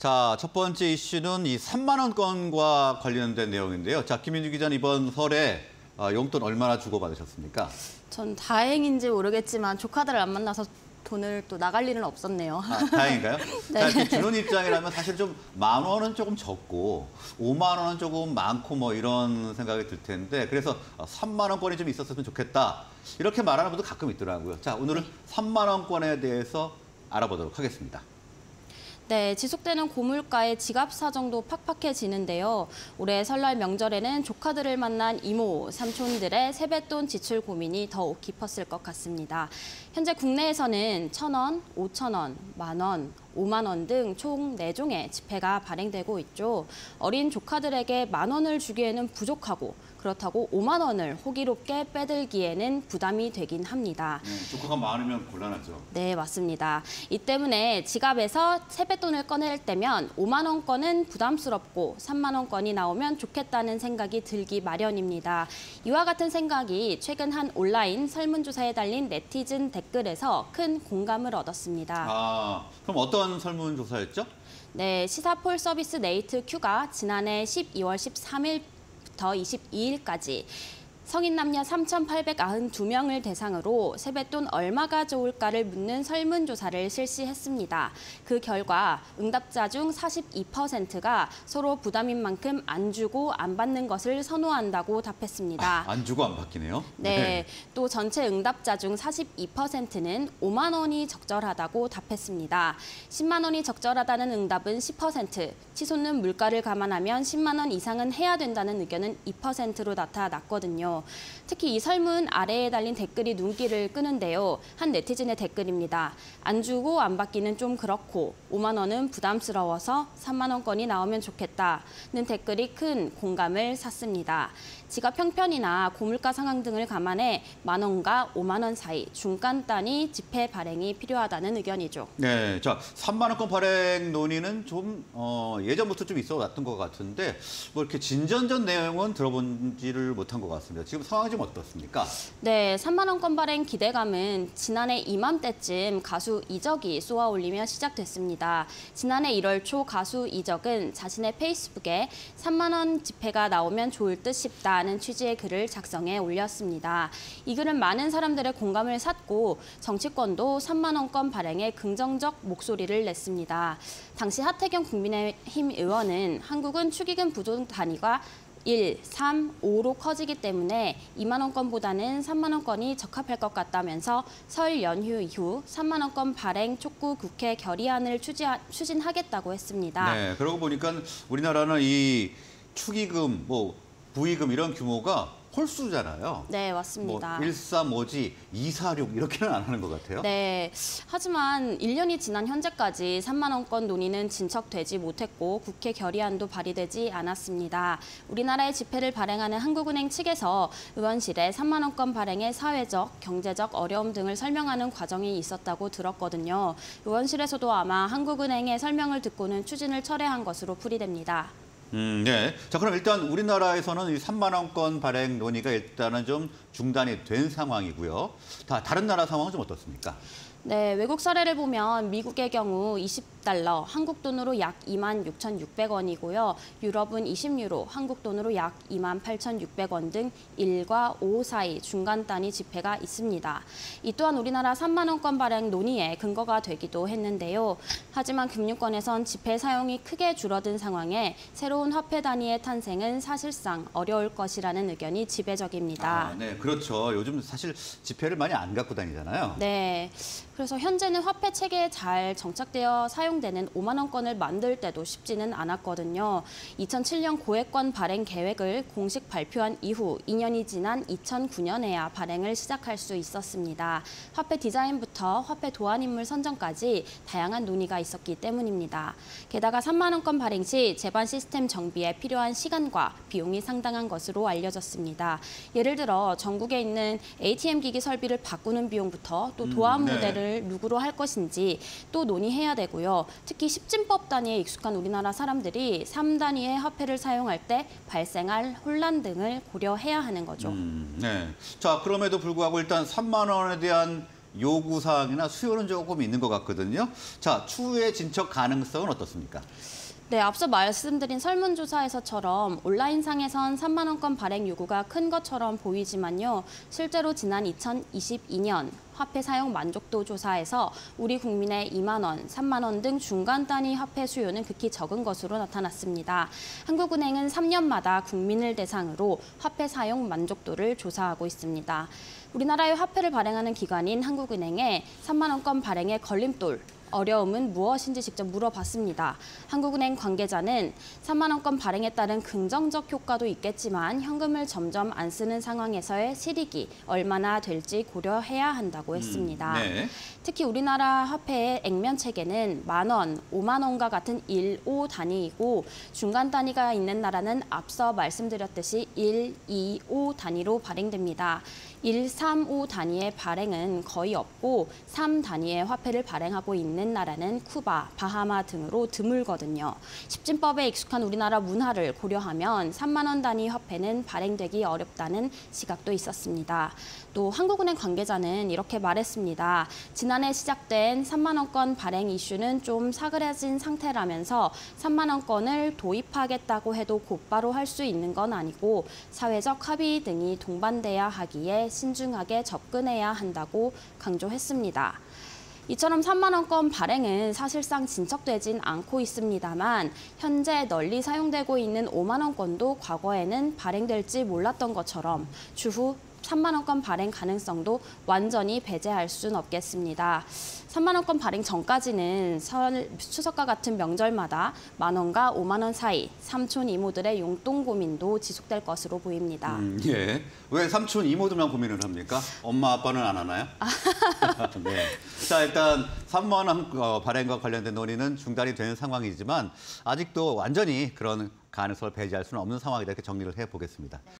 자, 첫 번째 이슈는 이 3만 원권과 관련된 내용인데요. 자, 김민주 기자는 이번 설에 용돈 얼마나 주고받으셨습니까? 전 다행인지 모르겠지만 조카들을 안 만나서 돈을 또 나갈 일은 없었네요. 다행인가요? 네. 자, 이렇게 주는 입장이라면 사실 좀 10,000원은 조금 적고 5만 원은 조금 많고 뭐 이런 생각이 들 텐데 그래서 3만 원권이 좀 있었으면 좋겠다. 이렇게 말하는 분도 가끔 있더라고요. 자, 오늘은 3만 원권에 대해서 알아보도록 하겠습니다. 네, 지속되는 고물가에 지갑 사정도 팍팍해지는데요. 올해 설날 명절에는 조카들을 만난 이모, 삼촌들의 세뱃돈 지출 고민이 더욱 깊었을 것 같습니다. 현재 국내에서는 1,000원, 5,000원, 10,000원, 5만 원 등 총 4종의 지폐가 발행되고 있죠. 어린 조카들에게 10,000원을 주기에는 부족하고 그렇다고 5만 원을 호기롭게 빼들기에는 부담이 되긴 합니다. 조카가 많으면 곤란하죠. 네, 맞습니다. 이 때문에 지갑에서 세뱃돈을 꺼낼 때면 5만 원권은 부담스럽고 3만 원권이 나오면 좋겠다는 생각이 들기 마련입니다. 이와 같은 생각이 최근 한 온라인 설문조사에 달린 네티즌 댓글에서 큰 공감을 얻었습니다. 그럼 어떤 설문조사였죠? 네, 시사폴 서비스 네이트 Q가 지난해 12월 13일부터 22일까지 성인 남녀 3,892명을 대상으로 세뱃돈 얼마가 좋을까를 묻는 설문조사를 실시했습니다. 그 결과 응답자 중 42%가 서로 부담인 만큼 안 주고 안 받는 것을 선호한다고 답했습니다. 안 주고 안 받기네요. 네, 또 전체 응답자 중 42%는 5만 원이 적절하다고 답했습니다. 10만 원이 적절하다는 응답은 10%, 치솟는 물가를 감안하면 10만 원 이상은 해야 된다는 의견은 2%로 나타났거든요. 특히 이 설문 아래에 달린 댓글이 눈길을 끄는데요. 한 네티즌의 댓글입니다. 안 주고 안 받기는 좀 그렇고 5만 원은 부담스러워서 3만 원권이 나오면 좋겠다는 댓글이 큰 공감을 샀습니다. 지갑 형편이나 고물가 상황 등을 감안해 10,000원과 5만 원 사이 중간 단위 지폐 발행이 필요하다는 의견이죠. 네, 자 3만 원권 발행 논의는 좀 예전부터 좀 있어 왔던 것 같은데 뭐 이렇게 진전전 내용은 들어본지를 못한 것 같습니다. 지금 상황이 좀 어떻습니까? 네, 3만 원권 발행 기대감은 지난해 이맘때쯤 가수 이적이 쏘아올리며 시작됐습니다. 지난해 1월 초 가수 이적은 자신의 페이스북에 3만 원 지폐가 나오면 좋을 듯 싶다는 취지의 글을 작성해 올렸습니다. 이 글은 많은 사람들의 공감을 샀고 정치권도 3만 원권 발행에 긍정적 목소리를 냈습니다. 당시 하태경 국민의힘 의원은 한국은 축의금 부족 단위가 1, 3, 5로 커지기 때문에 2만 원권보다는 3만 원권이 적합할 것 같다면서 설 연휴 이후 3만 원권 발행 촉구 국회 결의안을 추진하겠다고 했습니다. 네, 그러고 보니까 우리나라는 이 축의금, 부의금 이런 규모가 홀수잖아요. 네, 맞습니다. 135지, 246 이렇게는 안 하는 것 같아요. 네, 하지만 1년이 지난 현재까지 3만 원권 논의는 진척되지 못했고 국회 결의안도 발의되지 않았습니다. 우리나라의 지폐를 발행하는 한국은행 측에서 의원실에 3만 원권 발행의 사회적, 경제적 어려움 등을 설명하는 과정이 있었다고 들었거든요. 의원실에서도 아마 한국은행의 설명을 듣고는 추진을 철회한 것으로 풀이됩니다. 네. 자, 그럼 일단 우리나라에서는 이 3만 원권 발행 논의가 일단은 좀 중단이 된 상황이고요. 다른 나라 상황은 좀 어떻습니까? 네, 외국 사례를 보면 미국의 경우 20달러, 한국 돈으로 약 26,600원이고요. 유럽은 20유로, 한국 돈으로 약 28,600원 등 1과 5 사이 중간 단위 지폐가 있습니다. 이 또한 우리나라 3만 원권 발행 논의의 근거가 되기도 했는데요. 하지만 금융권에선 지폐 사용이 크게 줄어든 상황에 새로운 화폐 단위의 탄생은 사실상 어려울 것이라는 의견이 지배적입니다. 네, 그렇죠. 요즘 사실 지폐를 많이 안 갖고 다니잖아요. 네. 그래서 현재는 화폐 체계에 잘 정착되어 사용되는 5만 원권을 만들 때도 쉽지는 않았거든요. 2007년 고액권 발행 계획을 공식 발표한 이후 2년이 지난 2009년에야 발행을 시작할 수 있었습니다. 화폐 디자인부터 화폐 도안 인물 선정까지 다양한 논의가 있었기 때문입니다. 게다가 3만 원권 발행 시 제반 시스템 정비에 필요한 시간과 비용이 상당한 것으로 알려졌습니다. 예를 들어 전국에 있는 ATM 기기 설비를 바꾸는 비용부터 또 도안 모델을 누구로 할 것인지 또 논의해야 되고요. 특히 십진법 단위에 익숙한 우리나라 사람들이 3단위의 화폐를 사용할 때 발생할 혼란 등을 고려해야 하는 거죠. 네. 자, 그럼에도 불구하고 일단 3만 원에 대한 요구사항이나 수요는 조금 있는 것 같거든요. 자, 추후에 진척 가능성은 어떻습니까? 네, 앞서 말씀드린 설문조사에서처럼 온라인상에선 3만 원권 발행 요구가 큰 것처럼 보이지만요. 실제로 지난 2022년 화폐 사용 만족도 조사에서 우리 국민의 2만 원, 3만 원 등 중간 단위 화폐 수요는 극히 적은 것으로 나타났습니다. 한국은행은 3년마다 국민을 대상으로 화폐 사용 만족도를 조사하고 있습니다. 우리나라의 화폐를 발행하는 기관인 한국은행에 3만 원권 발행의 걸림돌, 어려움은 무엇인지 직접 물어봤습니다. 한국은행 관계자는 3만 원권 발행에 따른 긍정적 효과도 있겠지만 현금을 점점 안 쓰는 상황에서의 실익이 얼마나 될지 고려해야 한다고 했습니다. 네. 특히 우리나라 화폐의 액면 체계는 10,000원, 5만 원과 같은 1, 5 단위이고 중간 단위가 있는 나라는 앞서 말씀드렸듯이 1, 2, 5 단위로 발행됩니다. 1, 3, 5 단위의 발행은 거의 없고 3 단위의 화폐를 발행하고 있는 나라는 쿠바, 바하마 등으로 드물거든요. 십진법에 익숙한 우리나라 문화를 고려하면 3만 원 단위 화폐는 발행되기 어렵다는 시각도 있었습니다. 또 한국은행 관계자는 이렇게 말했습니다. 지난해 시작된 3만 원권 발행 이슈는 좀 사그라진 상태라면서 3만 원권을 도입하겠다고 해도 곧바로 할 수 있는 건 아니고 사회적 합의 등이 동반돼야 하기에 신중하게 접근해야 한다고 강조했습니다. 이처럼 3만 원권 발행은 사실상 진척되진 않고 있습니다만 현재 널리 사용되고 있는 5만 원권도 과거에는 발행될지 몰랐던 것처럼 추후 3만 원권 발행 가능성도 완전히 배제할 수는 없겠습니다. 3만 원권 발행 전까지는 추석과 같은 명절마다 만 원과 5만 원 사이 삼촌 이모들의 용돈 고민도 지속될 것으로 보입니다. 예. 왜 삼촌 이모들만 고민을 합니까? 엄마 아빠는 안 하나요? 네. 자, 일단 3만 원 발행과 관련된 논의는 중단이 되는 상황이지만 아직도 완전히 그런 가능성을 배제할 수는 없는 상황이다 이렇게 정리를 해보겠습니다.